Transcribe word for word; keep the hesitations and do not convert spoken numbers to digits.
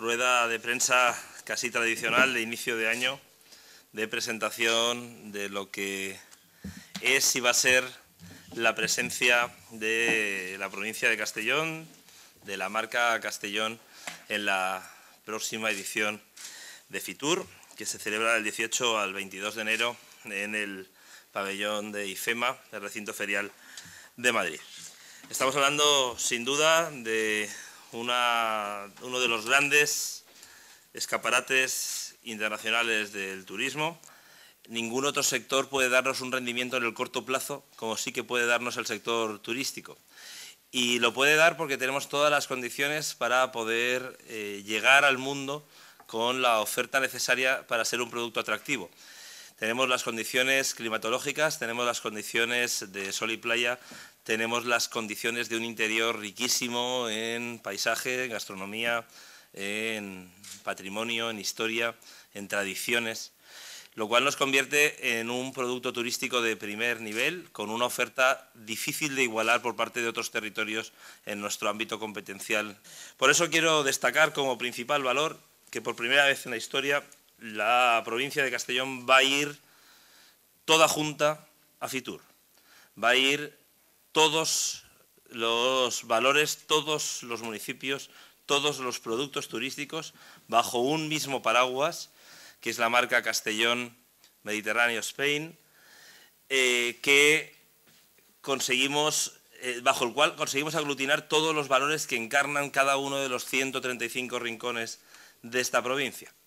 rueda de prensa casi tradicional de inicio de año, de presentación de lo que es y va a ser la presencia de la provincia de Castellón, de la marca Castellón, en la próxima edición de Fitur, que se celebra del dieciocho al veintidós de enero en el pabellón de IFEMA, el recinto ferial de Madrid. Estamos hablando, sin duda, de una, uno de los grandes escaparates internacionales del turismo. Ningún otro sector puede darnos un rendimiento en el corto plazo como sí que puede darnos el sector turístico. Y lo puede dar porque tenemos todas las condiciones para poder eh, llegar al mundo con la oferta necesaria para ser un producto atractivo. Tenemos las condiciones climatológicas, tenemos las condiciones de sol y playa, tenemos las condiciones de un interior riquísimo en paisaje, en gastronomía, en patrimonio, en historia, en tradiciones, lo cual nos convierte en un producto turístico de primer nivel, con una oferta difícil de igualar por parte de otros territorios en nuestro ámbito competencial. Por eso quiero destacar como principal valor que por primera vez en la historia la provincia de Castellón va a ir toda junta a Fitur. Va a ir todos los valores, todos los municipios, todos los productos turísticos bajo un mismo paraguas, que es la marca Castellón Mediterráneo Spain, eh, que conseguimos, eh, bajo el cual conseguimos aglutinar todos los valores que encarnan cada uno de los ciento treinta y cinco rincones de esta provincia.